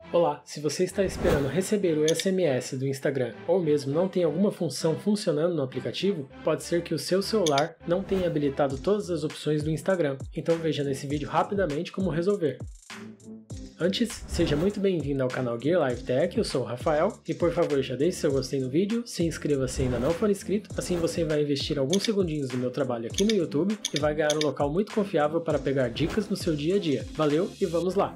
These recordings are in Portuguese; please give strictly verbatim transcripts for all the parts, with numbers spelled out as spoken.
Olá, se você está esperando receber o S M S do Instagram ou mesmo não tem alguma função funcionando no aplicativo, pode ser que o seu celular não tenha habilitado todas as opções do Instagram, então veja nesse vídeo rapidamente como resolver. Antes, seja muito bem-vindo ao canal Gear Live Tech, eu sou o Rafael, e por favor já deixe seu gostei no vídeo, se inscreva se ainda não for inscrito, assim você vai investir alguns segundinhos do meu trabalho aqui no YouTube e vai ganhar um local muito confiável para pegar dicas no seu dia a dia. Valeu e vamos lá!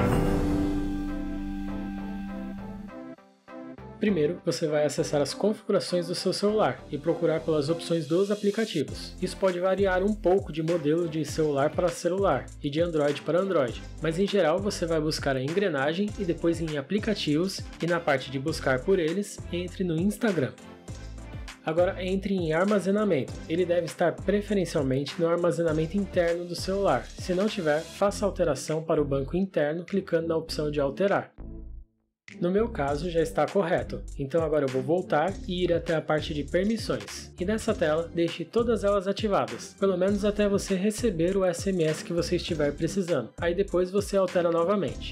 Primeiro, você vai acessar as configurações do seu celular e procurar pelas opções dos aplicativos. Isso pode variar um pouco de modelo de celular para celular e de Android para Android, mas em geral você vai buscar a engrenagem e depois em aplicativos e na parte de buscar por eles, entre no Instagram. Agora entre em armazenamento, ele deve estar preferencialmente no armazenamento interno do celular. Se não tiver, faça alteração para o banco interno clicando na opção de alterar. No meu caso já está correto, então agora eu vou voltar e ir até a parte de permissões. E nessa tela, deixe todas elas ativadas, pelo menos até você receber o S M S que você estiver precisando. Aí depois você altera novamente.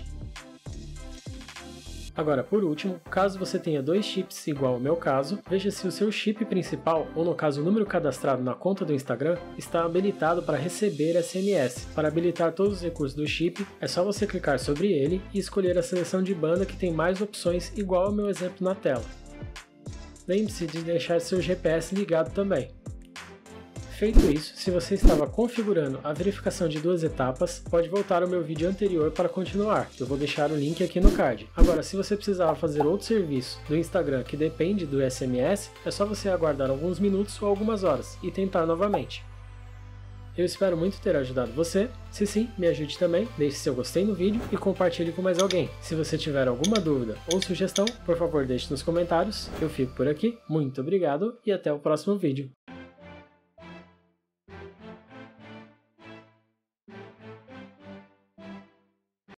Agora, por último, caso você tenha dois chips igual ao meu caso, veja se o seu chip principal, ou no caso o número cadastrado na conta do Instagram, está habilitado para receber S M S. Para habilitar todos os recursos do chip, é só você clicar sobre ele e escolher a seleção de banda que tem mais opções igual ao meu exemplo na tela. Lembre-se de deixar seu G P S ligado também. Feito isso, se você estava configurando a verificação de duas etapas, pode voltar ao meu vídeo anterior para continuar, eu vou deixar o link aqui no card. Agora, se você precisava fazer outro serviço do Instagram que depende do S M S, é só você aguardar alguns minutos ou algumas horas e tentar novamente. Eu espero muito ter ajudado você, se sim, me ajude também, deixe seu gostei no vídeo e compartilhe com mais alguém. Se você tiver alguma dúvida ou sugestão, por favor deixe nos comentários. Eu fico por aqui, muito obrigado e até o próximo vídeo.